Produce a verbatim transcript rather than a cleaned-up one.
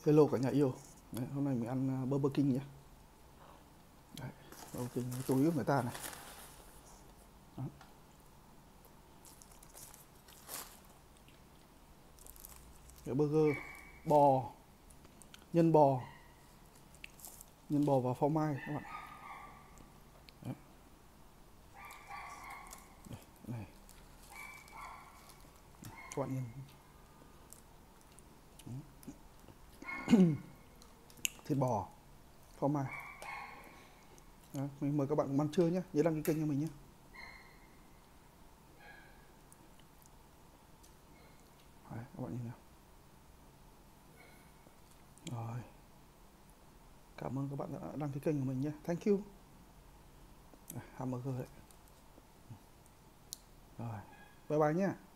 Hello cả nhà yêu. Đấy, hôm nay mình ăn uh, Burger King nhé. Đấy, Burger King tối của người ta này. Đó. Cái burger bò, nhân bò, nhân bò và phô mai các bạn. Đấy. Đây, này. Các bạn nhìn. Thịt bò, phô mai. Đó, mình mời các bạn cùng ăn trưa nhé. Nhớ đăng ký kênh cho mình nhé. Đấy, các bạn nhìn nào. Rồi. Cảm ơn các bạn đã đăng ký kênh của mình nhé. Thank you. Hamburger đấy. Rồi. Bye bye nhé.